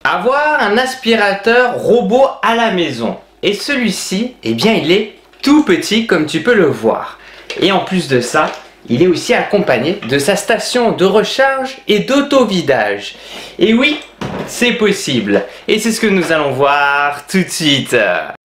Avoir un aspirateur robot à la maison. Et celui-ci, eh bien il est tout petit comme tu peux le voir. Et en plus de ça, il est aussi accompagné de sa station de recharge et d'auto-vidage. Et oui, c'est possible. Et c'est ce que nous allons voir tout de suite.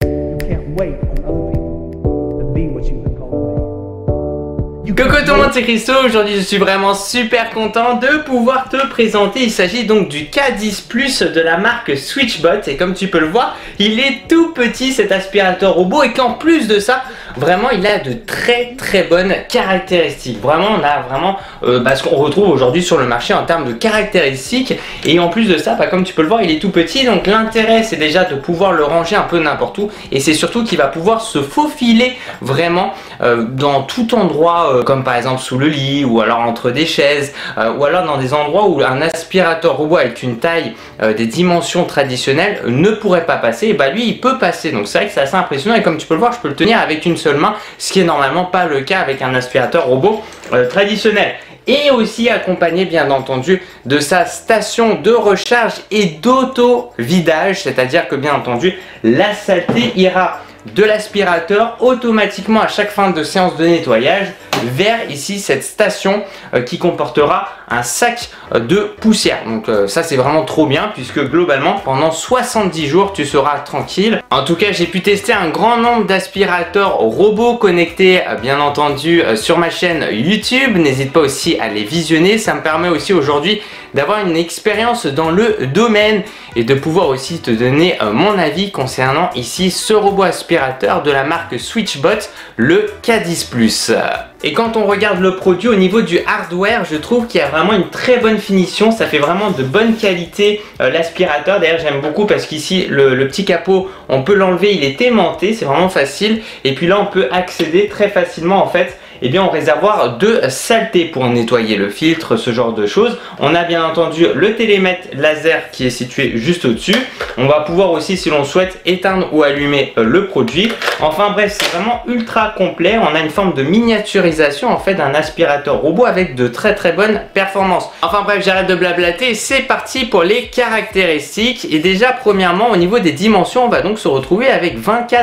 Coucou tout le monde, c'est Christo. Aujourd'hui je suis vraiment super content de pouvoir te présenter. Il s'agit donc du K10 Plus de la marque Switchbot. Et comme tu peux le voir, il est tout petit cet aspirateur robot. Et qu'en plus de ça, vraiment il a de très bonnes caractéristiques. Vraiment on a vraiment ce qu'on retrouve aujourd'hui sur le marché en termes de caractéristiques. Et en plus de ça, comme tu peux le voir, il est tout petit. Donc l'intérêt c'est déjà de pouvoir le ranger un peu n'importe où. Et c'est surtout qu'il va pouvoir se faufiler vraiment dans tout endroit, comme par exemple sous le lit, ou alors entre des chaises, ou alors dans des endroits où un aspirateur robot avec une taille des dimensions traditionnelles ne pourrait pas passer. Et bah lui il peut passer, donc c'est vrai que c'est assez impressionnant. Et comme tu peux le voir, je peux le tenir avec une seule main, ce qui est normalement pas le cas avec un aspirateur robot traditionnel. Et aussi accompagné bien entendu de sa station de recharge et d'auto-vidage, c'est-à-dire que bien entendu la saleté ira de l'aspirateur automatiquement à chaque fin de séance de nettoyage vers ici cette station qui comportera un sac de poussière. Donc ça c'est vraiment trop bien, puisque globalement pendant 70 jours tu seras tranquille. En tout cas j'ai pu tester un grand nombre d'aspirateurs robots connectés bien entendu sur ma chaîne YouTube. N'hésite pas aussi à les visionner, ça me permet aussi aujourd'hui d'avoir une expérience dans le domaine et de pouvoir aussi te donner mon avis concernant ici ce robot aspirateur de la marque Switchbot, le K10 Plus. Et quand on regarde le produit au niveau du hardware, je trouve qu'il y a vraiment une très bonne finition. Ça fait vraiment de bonne qualité l'aspirateur. D'ailleurs j'aime beaucoup parce qu'ici le petit capot, on peut l'enlever, il est aimanté, c'est vraiment facile. Et puis là on peut accéder très facilement en fait au réservoir de saleté pour nettoyer le filtre, ce genre de choses. On a bien entendu le télémètre laser qui est situé juste au-dessus. On va pouvoir aussi, si l'on souhaite, éteindre ou allumer le produit. Enfin bref, c'est vraiment ultra complet. On a une forme de miniaturisation en fait d'un aspirateur robot avec de très bonnes performances. Enfin bref, j'arrête de blablater, c'est parti pour les caractéristiques. Et déjà premièrement au niveau des dimensions, on va donc se retrouver avec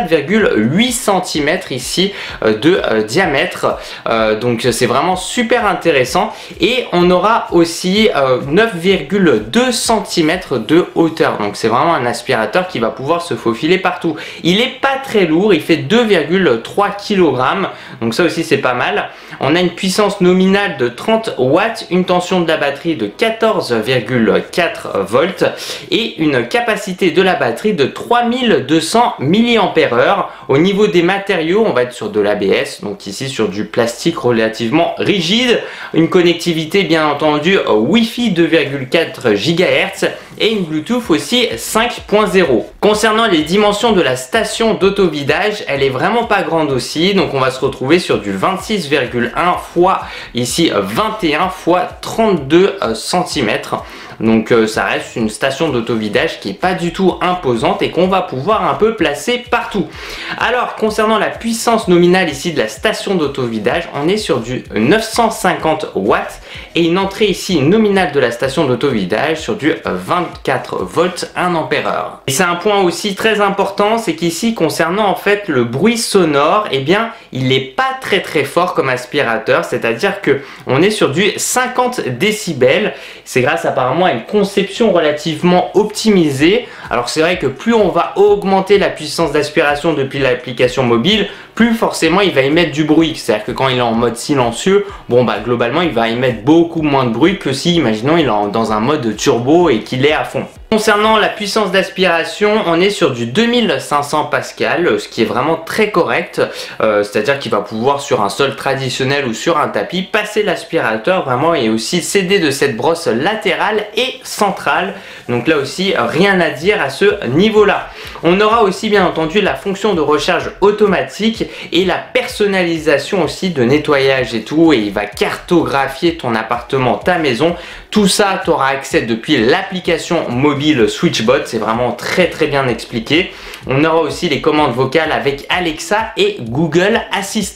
24,8 cm ici de diamètre. Donc c'est vraiment super intéressant. Et on aura aussi 9,2 cm de hauteur. Donc c'est vraiment un aspirateur qui va pouvoir se faufiler partout. Il est pas très lourd, il fait 2,3 kg. Donc ça aussi c'est pas mal. On a une puissance nominale de 30 watts, une tension de la batterie de 14,4 volts et une capacité de la batterie de 3200 mAh. Au niveau des matériaux, on va être sur de l'ABS, donc ici sur du plastique relativement rigide, une connectivité bien entendu Wi-Fi 2,4 GHz et une Bluetooth aussi 5.0. Concernant les dimensions de la station d'auto-vidage, elle est vraiment pas grande aussi, donc on va se retrouver sur du 26,1 fois ici 21 fois 32 cm. Donc ça reste une station d'auto-vidage qui est pas du tout imposante et qu'on va pouvoir un peu placer partout. Alors concernant la puissance nominale ici de la station d'auto-vidage, on est sur du 950 watts et une entrée ici nominale de la station d'auto-vidage sur du 24 volts 1 ampère-heure. Et c'est un point aussi très important, c'est qu'ici concernant en fait le bruit sonore, eh bien il n'est pas très fort comme aspirateur, c'est-à-dire que on est sur du 50 décibels. C'est grâce apparemment à une conception relativement optimisée. Alors c'est vrai que plus on va augmenter la puissance d'aspiration depuis l'application mobile, plus forcément il va émettre du bruit. C'est-à-dire que quand il est en mode silencieux, globalement il va émettre beaucoup moins de bruit que si, imaginons, il est dans un mode turbo et qu'il est à fond. Concernant la puissance d'aspiration, on est sur du 2500 pascal, ce qui est vraiment très correct, c'est-à-dire qu'il va pouvoir sur un sol traditionnel ou sur un tapis passer l'aspirateur vraiment et aussi s'aider de cette brosse latérale et centrale. Donc là aussi rien à dire à ce niveau-là. On aura aussi bien entendu la fonction de recharge automatique et la personnalisation aussi de nettoyage et tout, et il va cartographier ton appartement, ta maison. Tout ça, tu auras accès depuis l'application mobile Switchbot, c'est vraiment très bien expliqué. On aura aussi les commandes vocales avec Alexa et Google Assistant.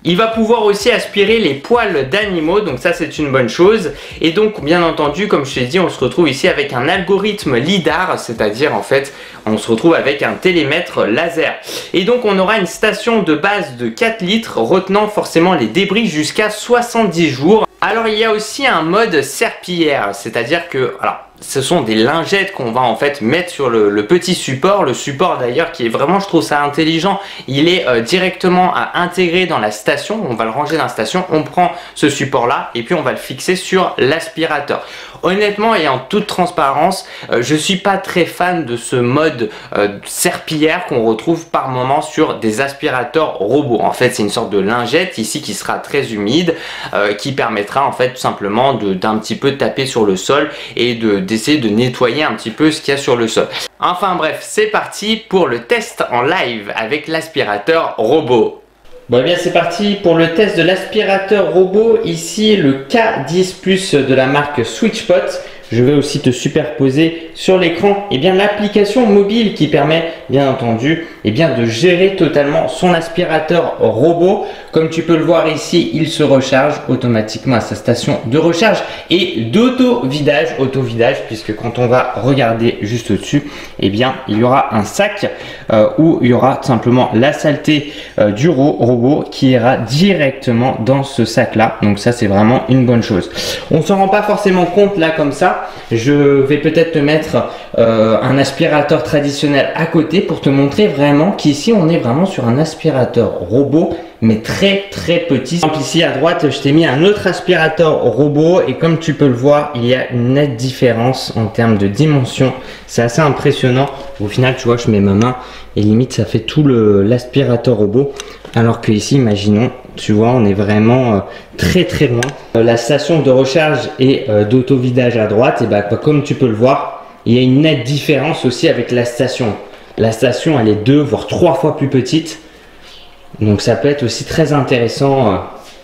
Il va pouvoir aussi aspirer les poils d'animaux, donc ça c'est une bonne chose. Et donc bien entendu, comme je t'ai dit, on se retrouve ici avec un algorithme LiDAR, c'est-à-dire en fait on se retrouve avec un télémètre laser. Et donc on aura une station de base de 4 litres retenant forcément les débris jusqu'à 70 jours. Alors il y a aussi un mode serpillière, c'est-à-dire que ce sont des lingettes qu'on va en fait mettre sur le petit support. Le support d'ailleurs qui est vraiment, je trouve ça intelligent, il est directement à intégrer dans la station. On va le ranger dans la station, on prend ce support là et puis on va le fixer sur l'aspirateur. Honnêtement et en toute transparence, je suis pas très fan de ce mode serpillière qu'on retrouve par moment sur des aspirateurs robots. En fait c'est une sorte de lingette ici qui sera très humide, qui permettra en fait tout simplement d'un petit peu taper sur le sol et d'essayer de nettoyer un petit peu ce qu'il y a sur le sol. Enfin bref, c'est parti pour le test en live avec l'aspirateur robot. Bon, et bien c'est parti pour le test de l'aspirateur robot. Ici le K10 Plus de la marque SwitchBot. Je vais aussi te superposer sur l'écran l'application mobile qui permet bien entendu de gérer totalement son aspirateur robot. Comme tu peux le voir ici, il se recharge automatiquement à sa station de recharge et d'auto-vidage. Auto-vidage puisque quand on va regarder juste au-dessus, il y aura un sac où il y aura tout simplement la saleté du robot qui ira directement dans ce sac là. Donc ça c'est vraiment une bonne chose. On s'en rend pas forcément compte là comme ça. Je vais peut-être te mettre un aspirateur traditionnel à côté pour te montrer vraiment qu'ici on est vraiment sur un aspirateur robot mais très petit. Ici à droite je t'ai mis un autre aspirateur robot et comme tu peux le voir il y a une nette différence en termes de dimension. C'est assez impressionnant. Au final tu vois je mets ma main et limite ça fait tout l'aspirateur robot, alors que ici imaginons, tu vois on est vraiment très loin. La station de recharge et d'auto-vidage à droite, et comme tu peux le voir il y a une nette différence aussi avec la station. La station elle est 2 voire 3 fois plus petite, donc ça peut être aussi très intéressant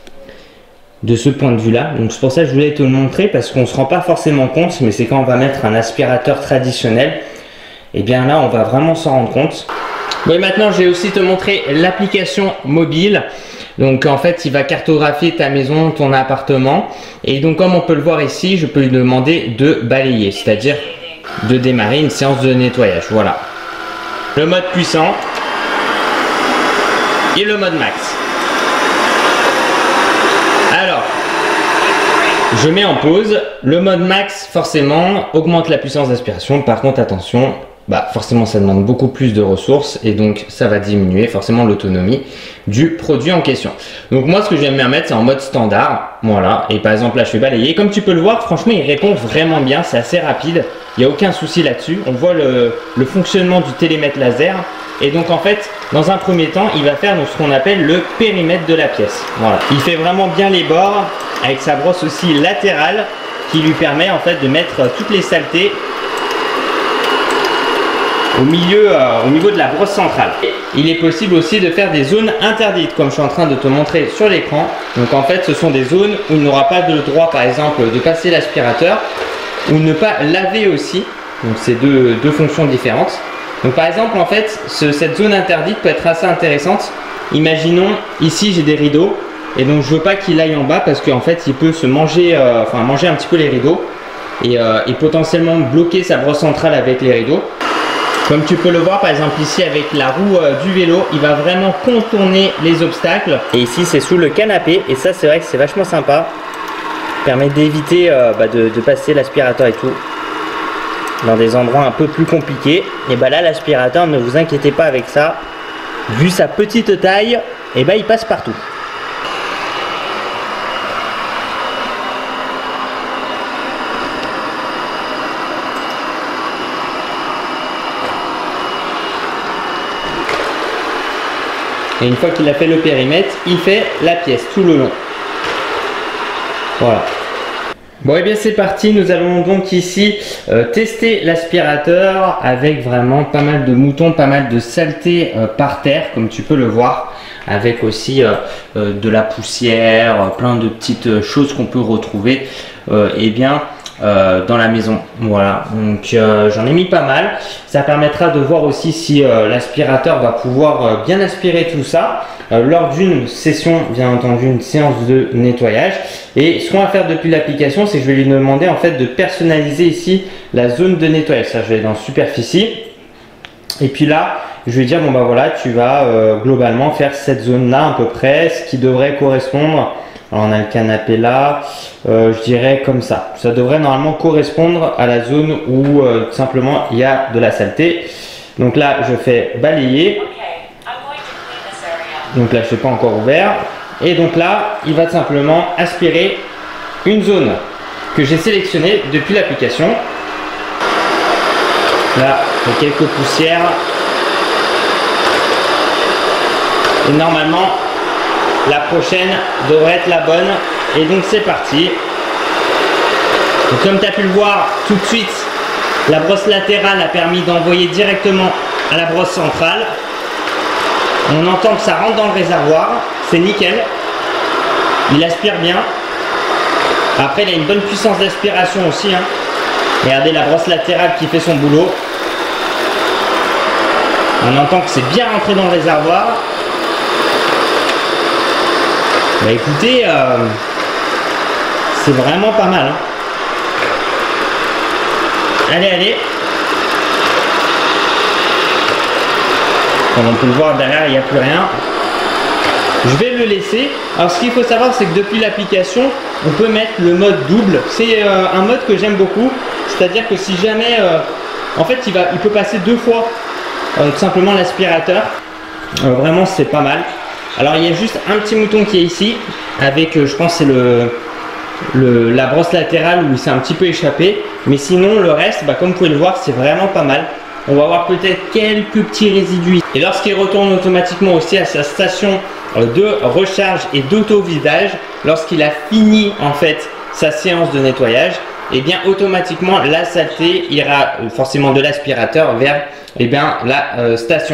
de ce point de vue là. Donc c'est pour ça que je voulais te le montrer, parce qu'on se rend pas forcément compte, mais c'est quand on va mettre un aspirateur traditionnel, là on va vraiment s'en rendre compte. Bon, et maintenant je vais aussi te montrer l'application mobile. Donc en fait il va cartographier ta maison, ton appartement, et donc comme on peut le voir ici, je peux lui demander de balayer, c'est-à-dire de démarrer une séance de nettoyage. Voilà, le mode puissant et le mode max. Alors je mets en pause. Le mode max forcément augmente la puissance d'aspiration. Par contre attention, forcément ça demande beaucoup plus de ressources et donc ça va diminuer forcément l'autonomie du produit en question. Donc moi ce que j'aime bien mettre c'est en mode standard. Voilà, et par exemple là je fais balayer. Comme tu peux le voir, franchement il répond vraiment bien, c'est assez rapide, il n'y a aucun souci là-dessus. On voit le fonctionnement du télémètre laser. Et donc en fait, dans un premier temps, il va faire ce qu'on appelle le périmètre de la pièce. Voilà, il fait vraiment bien les bords avec sa brosse aussi latérale qui lui permet en fait de mettre toutes les saletés au niveau de la brosse centrale. Il est possible aussi de faire des zones interdites comme je suis en train de te montrer sur l'écran. Donc en fait ce sont des zones où il n'aura pas le droit par exemple de passer l'aspirateur ou ne pas laver aussi. Donc c'est deux fonctions différentes. Donc par exemple en fait cette zone interdite peut être assez intéressante. Imaginons ici j'ai des rideaux et donc je veux pas qu'il aille en bas parce qu'en fait il peut se manger, manger un petit peu les rideaux et potentiellement bloquer sa brosse centrale avec les rideaux. Comme tu peux le voir par exemple ici avec la roue du vélo, il va vraiment contourner les obstacles. Et ici c'est sous le canapé et ça c'est vrai que c'est vachement sympa. Permet d'éviter de passer l'aspirateur et tout dans des endroits un peu plus compliqués. Et là l'aspirateur, ne vous inquiétez pas avec ça. Vu sa petite taille, il passe partout. Et une fois qu'il a fait le périmètre, il fait la pièce tout le long. Voilà. Bon et bien c'est parti, nous allons donc ici tester l'aspirateur avec vraiment pas mal de moutons, pas mal de saleté par terre comme tu peux le voir, avec aussi de la poussière, plein de petites choses qu'on peut retrouver dans la maison. Voilà, donc j'en ai mis pas mal. Ça permettra de voir aussi si l'aspirateur va pouvoir bien aspirer tout ça lors d'une session, bien entendu une séance de nettoyage. Et ce qu'on va faire depuis l'application, c'est que je vais lui demander en fait de personnaliser ici la zone de nettoyage. Ça, je vais aller dans superficie et puis là je vais dire bon bah voilà, tu vas globalement faire cette zone là à peu près, ce qui devrait correspondre. Alors on a le canapé là, je dirais comme ça. Ça devrait normalement correspondre à la zone où tout simplement il y a de la saleté. Donc là je fais balayer. Donc là je ne suis pas encore ouvert. Et donc là il va tout simplement aspirer une zone que j'ai sélectionnée depuis l'application. Là il y a quelques poussières. Et normalement la prochaine devrait être la bonne. Et donc c'est parti. Donc, comme tu as pu le voir tout de suite, la brosse latérale a permis d'envoyer directement à la brosse centrale. On entend que ça rentre dans le réservoir. C'est nickel. Il aspire bien. Après il a une bonne puissance d'aspiration aussi. Regardez la brosse latérale qui fait son boulot. On entend que c'est bien rentré dans le réservoir. Bah écoutez, c'est vraiment pas mal. Allez, allez. Comme on peut le voir derrière, il n'y a plus rien. Je vais le laisser. Alors ce qu'il faut savoir, c'est que depuis l'application, on peut mettre le mode double. C'est un mode que j'aime beaucoup. C'est-à-dire que si jamais, en fait, il peut passer 2 fois tout simplement l'aspirateur. Vraiment, c'est pas mal. Alors il y a juste un petit mouton qui est ici avec je pense c'est la brosse latérale où il s'est un petit peu échappé, mais sinon le reste comme vous pouvez le voir c'est vraiment pas mal. On va avoir peut-être quelques petits résidus et lorsqu'il retourne automatiquement aussi à sa station de recharge et d'auto-vidage, lorsqu'il a fini en fait sa séance de nettoyage, et bien automatiquement la saleté ira forcément de l'aspirateur vers la station.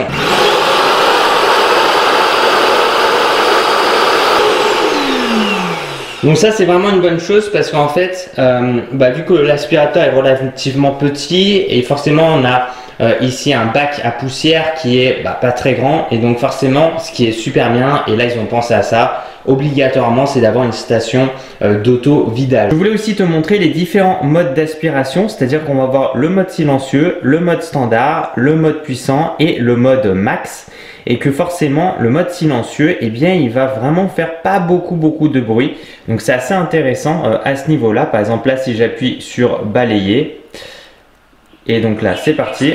Donc ça c'est vraiment une bonne chose parce qu'en fait vu que l'aspirateur est relativement petit et forcément on a ici un bac à poussière qui est pas très grand, et donc forcément ce qui est super bien, et là ils ont pensé à ça obligatoirement, c'est d'avoir une station d'auto-vidage. Je voulais aussi te montrer les différents modes d'aspiration, c'est-à-dire qu'on va avoir le mode silencieux, le mode standard, le mode puissant et le mode max. Et que forcément le mode silencieux, il va vraiment faire pas beaucoup de bruit. Donc c'est assez intéressant à ce niveau là. Par exemple là si j'appuie sur balayer, et donc là c'est parti.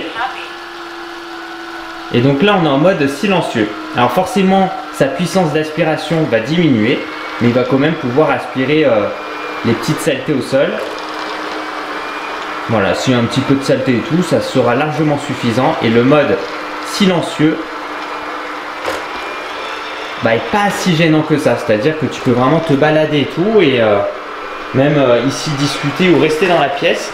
Et donc là on est en mode silencieux. Alors forcément sa puissance d'aspiration va diminuer, mais il va quand même pouvoir aspirer les petites saletés au sol. Voilà, s'il y a un petit peu de saleté et tout, ça sera largement suffisant. Et le mode silencieux est pas si gênant que ça, c'est-à-dire que tu peux vraiment te balader et tout, et même ici discuter ou rester dans la pièce.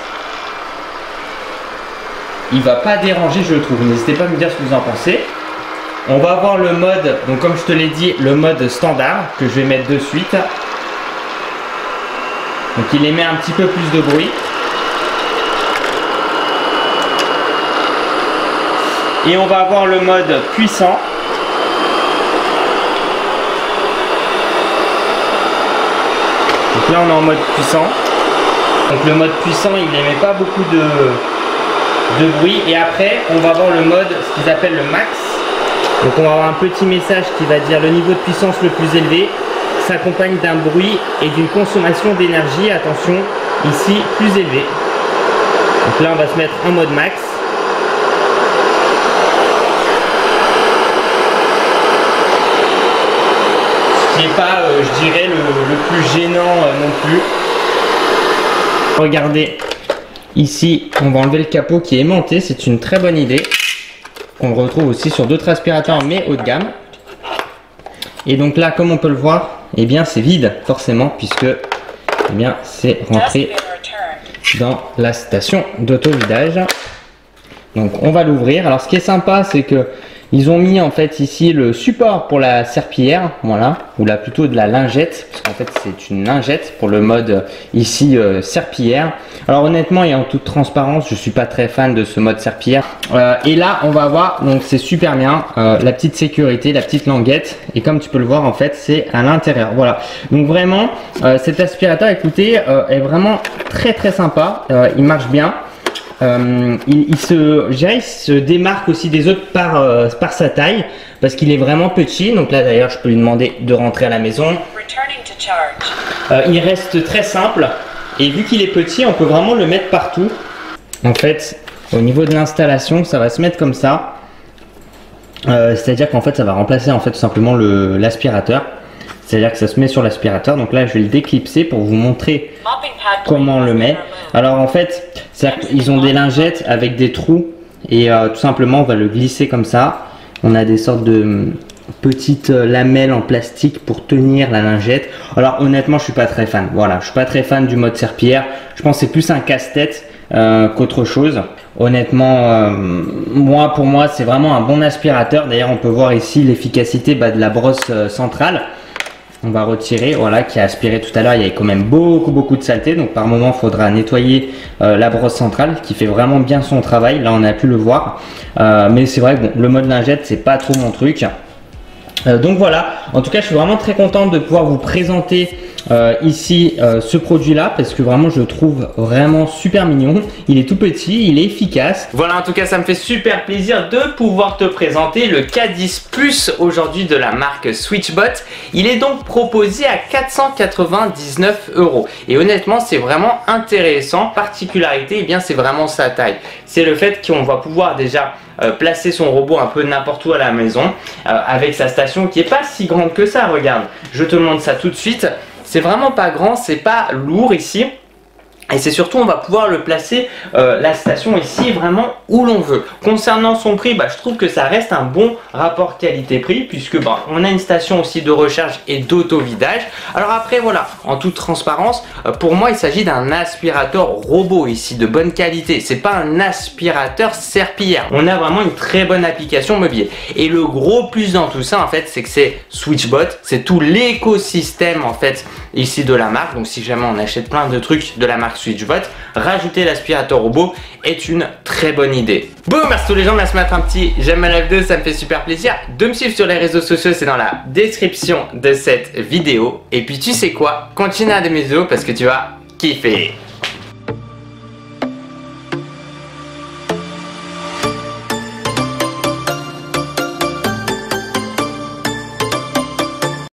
Il va pas déranger, je trouve. N'hésitez pas à me dire ce que vous en pensez. On va avoir le mode, donc comme je te l'ai dit, le mode standard que je vais mettre de suite. Donc il émet un petit peu plus de bruit. Et on va avoir le mode puissant. Donc là on est en mode puissant. Donc le mode puissant il n'émet pas beaucoup de bruit. Et après on va avoir le mode, ce qu'ils appellent le max. Donc on va avoir un petit message qui va dire le niveau de puissance le plus élevé s'accompagne d'un bruit et d'une consommation d'énergie, attention, ici plus élevé. Donc là on va se mettre en mode max. Ce qui n'est pas, je dirais, le plus gênant non plus. Regardez, ici on va enlever le capot qui est aimanté, c'est une très bonne idée. On retrouve aussi sur d'autres aspirateurs mais haut de gamme. Et donc là comme on peut le voir, c'est vide forcément puisque c'est rentré dans la station d'auto-vidage. Donc on va l'ouvrir. Alors ce qui est sympa c'est que Ils ont mis en fait ici le support pour la serpillière, voilà, ou là plutôt de la lingette, parce qu'en fait c'est une lingette pour le mode ici serpillière. Alors honnêtement et en toute transparence, je suis pas très fan de ce mode serpillière. Et là on va voir, donc c'est super bien, la petite sécurité, la petite languette, et comme tu peux le voir en fait c'est à l'intérieur, voilà. Donc vraiment cet aspirateur, écoutez, est vraiment très sympa, il marche bien. Il se démarque aussi des autres par sa taille, parce qu'il est vraiment petit. Donc là d'ailleurs je peux lui demander de rentrer à la maison. Il reste très simple, et vu qu'il est petit on peut vraiment le mettre partout. En fait au niveau de l'installation ça va se mettre comme ça, c'est à dire qu'en fait ça va remplacer en fait tout simplement l'aspirateur. C'est-à-dire que ça se met sur l'aspirateur. Donc là, je vais le déclipser pour vous montrer comment on le met. Alors en fait, ils ont des lingettes avec des trous. Et tout simplement, on va le glisser comme ça. On a des sortes de petites lamelles en plastique pour tenir la lingette. Alors honnêtement, je suis pas très fan. Voilà, je suis pas très fan du mode serpillière. Je pense que c'est plus un casse-tête qu'autre chose. Honnêtement, pour moi, c'est vraiment un bon aspirateur. D'ailleurs, on peut voir ici l'efficacité de la brosse centrale. On va retirer, voilà, qui a aspiré tout à l'heure. Il y avait quand même beaucoup de saleté, donc par moment il faudra nettoyer la brosse centrale qui fait vraiment bien son travail. Là on a pu le voir, mais c'est vrai que bon, le mode lingette c'est pas trop mon truc. Donc voilà, en tout cas je suis vraiment très content de pouvoir vous présenter ici ce produit là, parce que vraiment je le trouve vraiment super mignon. Il est tout petit, il est efficace. Voilà, en tout cas ça me fait super plaisir de pouvoir te présenter le K10 Plus aujourd'hui de la marque SwitchBot. Il est donc proposé à 499 €, et honnêtement c'est vraiment intéressant. Particularité, eh bien c'est vraiment sa taille. C'est le fait qu'on va pouvoir déjà placer son robot un peu n'importe où à la maison, avec sa station qui est pas si grande que ça. Regarde, je te montre ça tout de suite. C'est vraiment pas grand, c'est pas lourd ici. Et c'est surtout, on va pouvoir le placer, la station ici, vraiment où l'on veut. Concernant son prix, je trouve que ça reste un bon rapport qualité-prix, puisque on a une station aussi de recharge et d'auto-vidage. Alors après, voilà, en toute transparence, pour moi, il s'agit d'un aspirateur robot ici, de bonne qualité. C'est pas un aspirateur serpillière. On a vraiment une très bonne application mobile. Et le gros plus dans tout ça, en fait, c'est que c'est SwitchBot, c'est tout l'écosystème, en fait, ici de la marque. Donc si jamais on achète plein de trucs de la marque SwitchBot, rajouter l'aspirateur robot est une très bonne idée. Bon, merci tous les gens, merci de mettre un petit j'aime à la vidéo, ça me fait super plaisir. De me suivre sur les réseaux sociaux, c'est dans la description de cette vidéo. Et puis tu sais quoi, continue à regarder mes vidéos parce que tu vas kiffer.